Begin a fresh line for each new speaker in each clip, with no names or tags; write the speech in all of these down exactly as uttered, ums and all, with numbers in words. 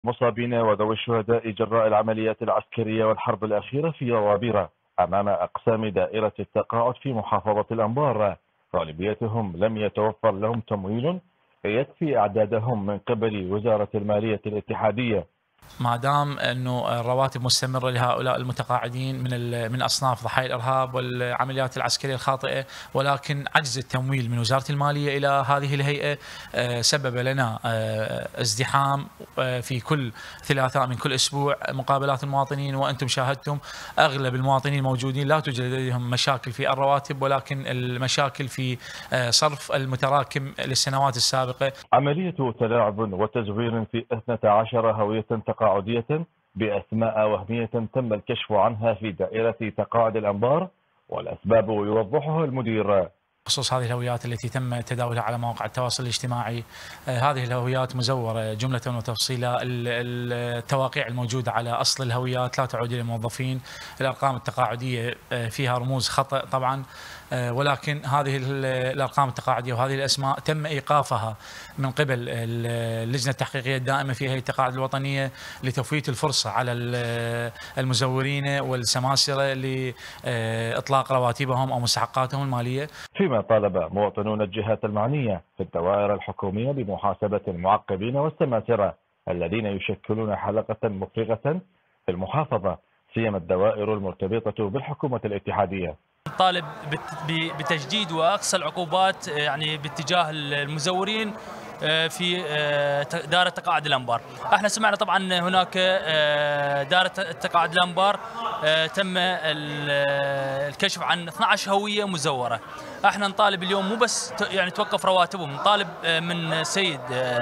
المصابين وذوي الشهداء جراء العمليات العسكرية والحرب الأخيرة في روابيرة أمام أقسام دائرة التقاعد في محافظة الأنبار. غالبيتهم لم يتوفر لهم تمويل يكفي إعدادهم من قبل وزارة المالية الاتحادية،
ما دام انه الرواتب مستمره لهؤلاء المتقاعدين من من اصناف ضحايا الارهاب والعمليات العسكريه الخاطئه، ولكن عجز التمويل من وزاره الماليه الى هذه الهيئه سبب لنا ازدحام في كل ثلاثاء من كل اسبوع مقابلات المواطنين. وانتم شاهدتم اغلب المواطنين الموجودين لا توجد لديهم مشاكل في الرواتب، ولكن المشاكل في صرف المتراكم للسنوات السابقه.
عمليه تلاعب وتزوير في اثنتي عشرة هويه تقاعدية بأسماء وهمية تم الكشف عنها في دائرة تقاعد الأنبار، والأسباب يوضحها المدير.
بخصوص هذه الهويات التي تم تداولها على مواقع التواصل الاجتماعي، هذه الهويات مزورة جملة وتفصيلا. التواقيع الموجودة على أصل الهويات لا تعود إلى الموظفين. الأرقام التقاعدية فيها رموز خطأ طبعا، ولكن هذه الأرقام التقاعدية وهذه الأسماء تم إيقافها من قبل اللجنة التحقيقية الدائمة في هيئة التقاعد الوطنية لتفويت الفرصة على المزورين والسماسرة لإطلاق رواتبهم أو مستحقاتهم المالية.
فيما طالب مواطنون الجهات المعنية في الدوائر الحكومية بمحاسبة المعقبين والسماسرة الذين يشكلون حلقة مفرغة في المحافظة، سيما الدوائر المرتبطة بالحكومة الاتحادية.
نطالب بتجديد واقصى العقوبات يعني باتجاه المزورين في دائرة تقاعد الأنبار. احنا سمعنا طبعا هناك دائرة تقاعد الأنبار تم الكشف عن اثنتي عشرة هوية مزورة. احنا نطالب اليوم مو بس يعني توقف رواتبهم، نطالب من سيد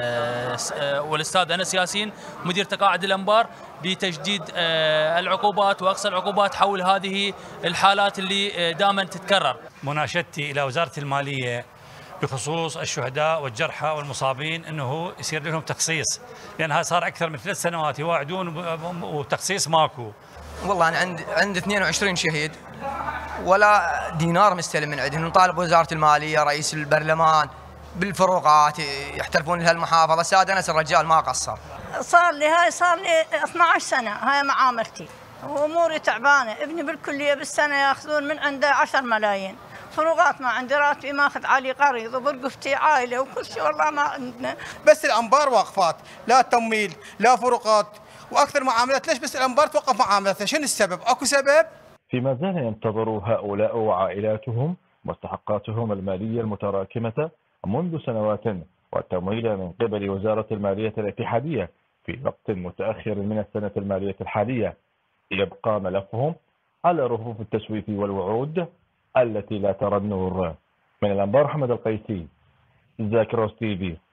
والاستاذ انس ياسين مدير تقاعد الأنبار بتجديد العقوبات واقصى العقوبات حول هذه الحالات اللي دائما تتكرر.
مناشدتي الى وزارة المالية بخصوص الشهداء والجرحى والمصابين انه يصير لهم تخصيص، لان هذا صار اكثر من ثلاث سنوات يواعدون وتخصيص ماكو.
والله انا عندي عندي اثنين وعشرين شهيد ولا دينار مستلم من عندهم. نطالب وزارة المالية رئيس البرلمان بالفروقات يحترفون لها المحافظة. ساد انس الرجال ما قصر.
صار لي هاي صار لي اثنتي عشرة سنة هاي معاملتي، واموري تعبانة. ابني بالكلية بالسنة ياخذون من عنده عشر ملايين. فروقات ما عندي، راتبي ماخذ علي قريض وبرقفتي عائله وكل شيء والله ما عندنا.
بس الانبار واقفات، لا تمويل لا فروقات واكثر معاملات. ليش بس الانبار توقف معاملاتها؟ شنو السبب؟ اكو سبب؟
فيما زال ينتظر هؤلاء وعائلاتهم مستحقاتهم الماليه المتراكمه منذ سنوات والتمويل من قبل وزاره الماليه الاتحاديه في وقت متاخر من السنه الماليه الحاليه. يبقى ملفهم على رفوف التسويف والوعود التي لا ترى النور. من الأنبار حمد القيسي، زاكروس تي في.